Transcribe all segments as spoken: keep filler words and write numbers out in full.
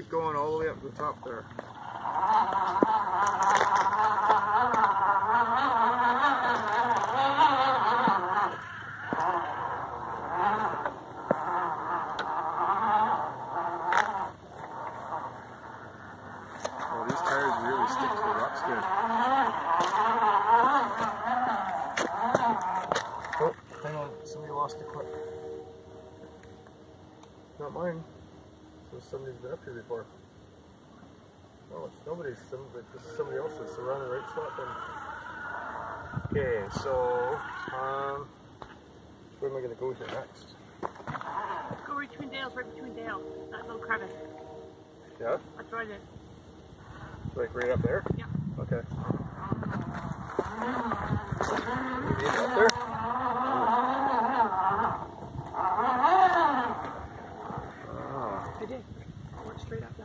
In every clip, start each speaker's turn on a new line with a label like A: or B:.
A: keep going all the way up to the top there. Oh, these tires really stick to the rocks good. Oh, hang on, somebody lost a clip. Not mine. So somebody's been up here before. Oh, it's nobody's. Somebody, this is somebody else's. So we're on the right spot then. Okay, so um, where am I going to go here next?
B: Go right between Dales, right between Dales. That little crevice.
A: Yeah?
B: That's right it.
A: Like right up there?
B: Yeah.
A: Okay. You need up there?
B: I did. I went straight up that.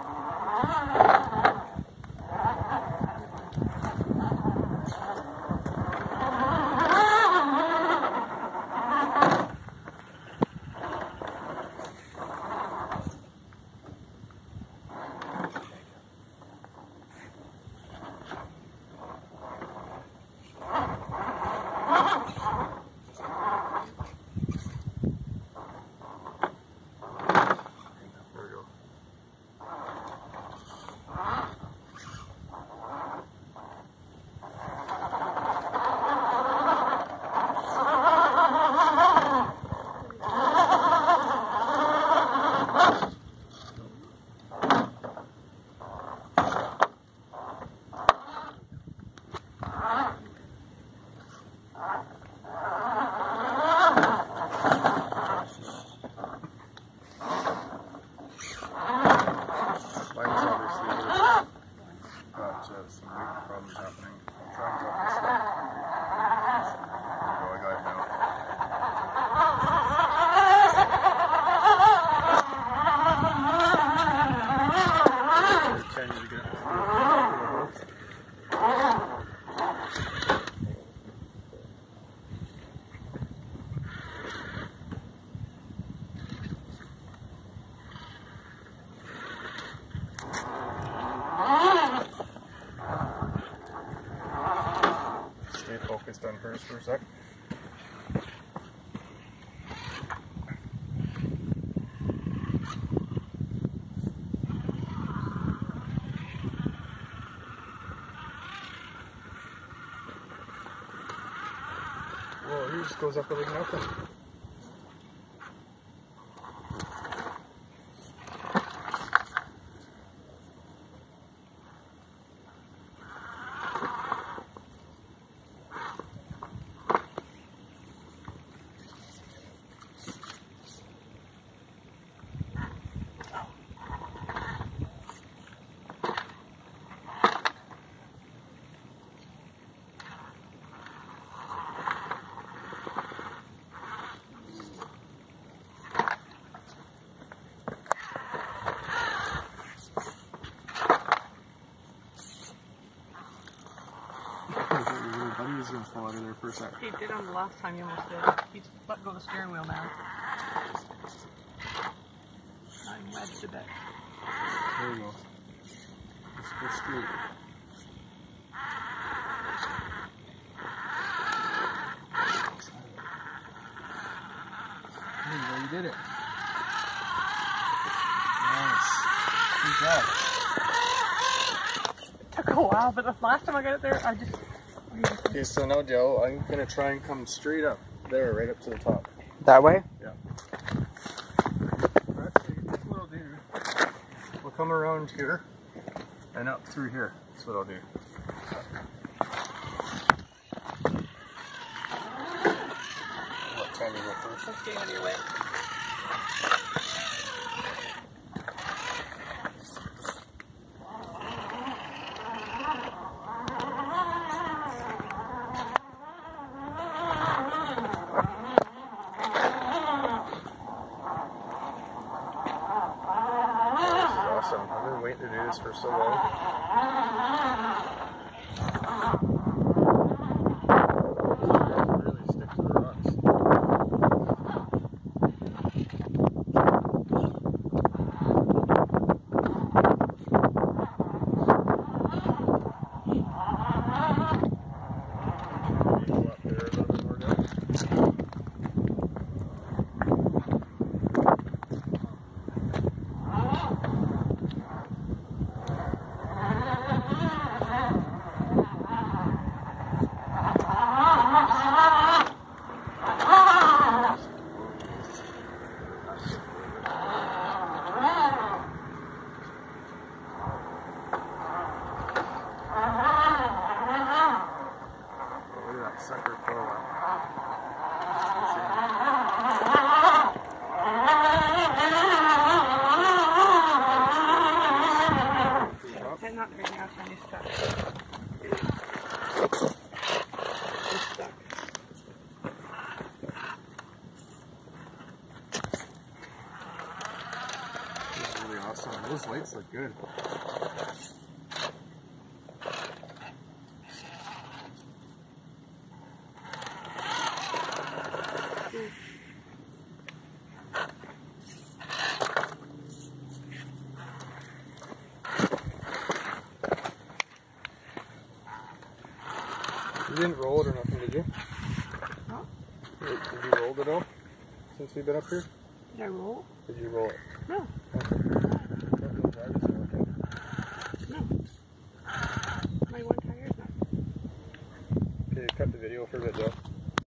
A: Stay focused on hers for a sec. Whoa, he just goes up like nothing. He's gonna fall out of there for a sec.
B: He did on the last time, you almost did. He's let go of the steering wheel now. I wedged a bit.
A: There you go. Let's go straight. There you go, you did it. Nice. Good job.
B: It took a while, but the last time I got it there, I just...
A: Okay, so now, Joe, I'm going to try and come straight up there, right up to the top.
C: That way?
A: Yeah. Actually, that's what I'll do. We'll come around here and up through here. That's what I'll do. What time you go first?
B: I'm getting out of your way.
A: Awesome. I've been waiting to do this for so long. Really stick to the rocks. Those lights look good. You didn't roll it or nothing, did you?
B: Huh?
A: Did you roll it all since you've been up here?
B: Did I roll?
A: Did you roll it?
B: No.
A: Okay.
B: No. My one tire is not.
A: Okay, cut the video for a bit though.